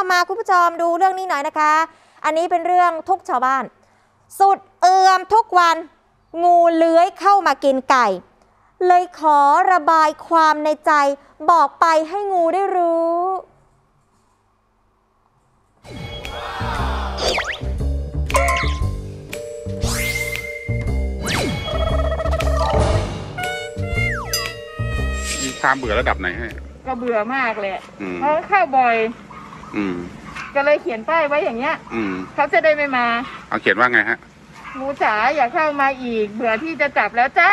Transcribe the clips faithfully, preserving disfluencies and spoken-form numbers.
มาคุณผู้ชมดูเรื่องนี้หน่อยนะคะอันนี้เป็นเรื่องทุกชาวบ้านสุดเอื่อมทุกวันงูเลื้อยเข้ามากินไก่เลยขอระบายความในใจบอกไปให้งูได้รู้มีความเบื่อระดับไหนให้ก็เบื่อมากเลยเพราะเข้าบ่อยก็เลยเขียนป้ายไว้อย่างเงี้ยเขาจะได้ไม่มาเอาเขียนว่าไงฮะงูจ๋าอย่าเข้ามาอีกเบื่อที่จะจับแล้วจ้า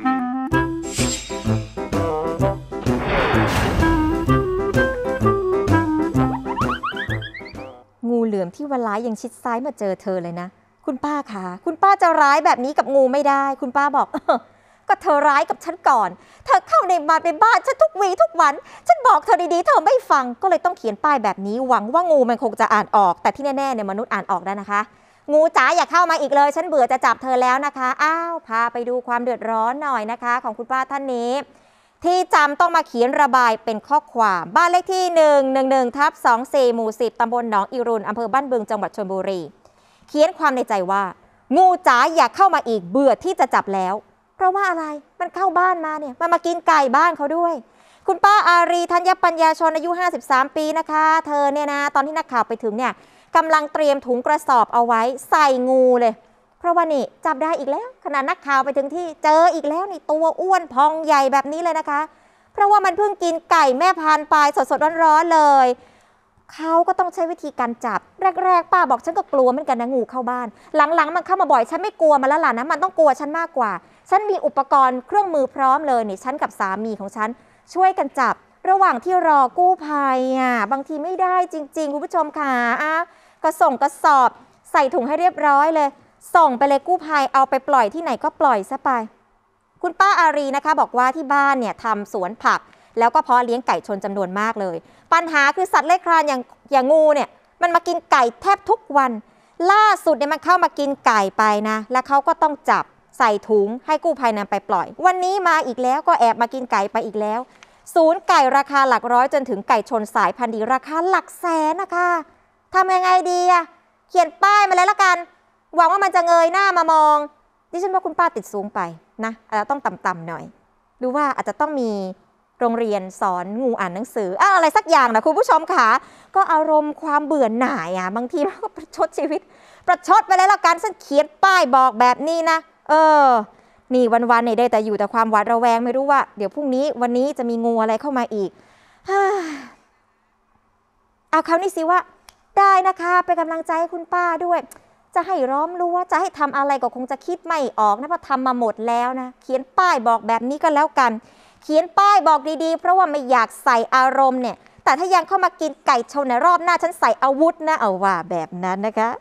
งูเหลือมที่วันร้ายยังชิดซ้ายมาเจอเธอเลยนะคุณป้าคะคุณป้าจะร้ายแบบนี้กับงูไม่ได้คุณป้าบอกก็เธอร้ายกับฉันก่อนเธอเข้าในมาเป็นบ้านฉันทุกวีทุกวันฉันบอกเธอดีๆเธอไม่ฟังก็เลยต้องเขียนป้ายแบบนี้หวังว่างูมันคงจะอ่านออกแต่ที่แน่ๆเนี่ยมนุษย์อ่านออกได้นะคะงูจ๋าอย่าเข้ามาอีกเลยฉันเบื่อจะจับเธอแล้วนะคะอ้าวพาไปดูความเดือดร้อนหน่อยนะคะของคุณป้าท่านนี้ที่จำต้องมาเขียนระบายเป็นข้อความบ้านเลขที่หนึ่ง หนึ่ง หนึ่ง ทับ สอง สี่ หมู่สิบตำบลหนองอีรุนอำเภอบ้านบึงจังหวัดชลบุรีเขียนความในใจว่างูจ๋าอย่าเข้ามาอีกเบื่อที่จะจับแล้วเพราะว่าอะไรมันเข้าบ้านมาเนี่ยมันมากินไก่บ้านเขาด้วยคุณป้าอารีธัญปัญญาชนอายุห้าสิบสามปีนะคะเธอเนี่ยนะตอนที่นักข่าวไปถึงเนี่ยกำลังเตรียมถุงกระสอบเอาไว้ใส่งูเลยเพราะว่านี่จับได้อีกแล้วขณะนักข่าวไปถึงที่เจออีกแล้วนี่ตัวอ้วนพองใหญ่แบบนี้เลยนะคะเพราะว่ามันเพิ่งกินไก่แม่พันธุ์ไปสดๆร้อนๆเลยเขาก็ต้องใช้วิธีการจับแรกๆป้าบอกฉันก็กลัวเหมือนกันนะงูเข้าบ้านหลังๆมันเข้ามาบ่อยฉันไม่กลัวมันแล้วล่ะนะมันต้องกลัวฉันมากกว่าฉันมีอุปกรณ์เครื่องมือพร้อมเลยนี่ฉันกับสามีของฉันช่วยกันจับระหว่างที่รอกู้ภัยอ่ะบางทีไม่ได้จริงๆคุณผู้ชมค่ะอ่ะก็ส่งกระสอบใส่ถุงให้เรียบร้อยเลยส่งไปเลยกู้ภัยเอาไปปล่อยที่ไหนก็ปล่อยซะไปคุณป้าอารีนะคะบอกว่าที่บ้านเนี่ยทำสวนผักแล้วก็เพาะเลี้ยงไก่ชนจำนวนมากเลยปัญหาคือสัตว์เลื้อยคลานอย่างอย่างงูเนี่ยมันมากินไก่แทบทุกวันล่าสุดเนี่ยมันเข้ามากินไก่ไปนะแล้วเขาก็ต้องจับใส่ถุงให้กู้ภัยนำไปปล่อยวันนี้มาอีกแล้วก็แอบมากินไก่ไปอีกแล้วศูนย์ไก่ราคาหลักร้อยจนถึงไก่ชนสายพันธุ์ดีราคาหลักแสนนะคะทำยังไงดีอะเขียนป้ายมาเลยละกันหวังว่ามันจะเงยหน้ามามองดิฉันว่าคุณป้าติดสูงไปนะอาจจะต้องต่ำๆหน่อยดูว่าอาจจะต้องมีโรงเรียนสอนงูอ่านหนังสืออะอะไรสักอย่างนะคุณผู้ชมค่ะก็อารมณ์ความเบื่อหน่ายอ่ะบางทีมันก็ประชดชีวิตประชดไปเลยละกันฉันเขียนป้ายบอกแบบนี้นะเออนี่วันๆเนี่ยได้แต่อยู่แต่ความหวาดระแวงไม่รู้ว่าเดี๋ยวพรุ่งนี้วันนี้จะมีงูอะไรเข้ามาอีกเอาเขานี่สิว่าได้นะคะเป็นกำลังใจให้คุณป้าด้วยจะให้ล้อมรั้วจะให้ทำอะไรก็คงจะคิดไม่ออกนะเพราะทำมาหมดแล้วนะเขียนป้ายบอกแบบนี้ก็แล้วกันเขียนป้ายบอกดีๆเพราะว่าไม่อยากใส่อารมณ์เนี่ยแต่ถ้ายังเข้ามากินไก่ชนในรอบหน้าฉันใส่อาวุธนะเอาว่าแบบนั้นนะคะ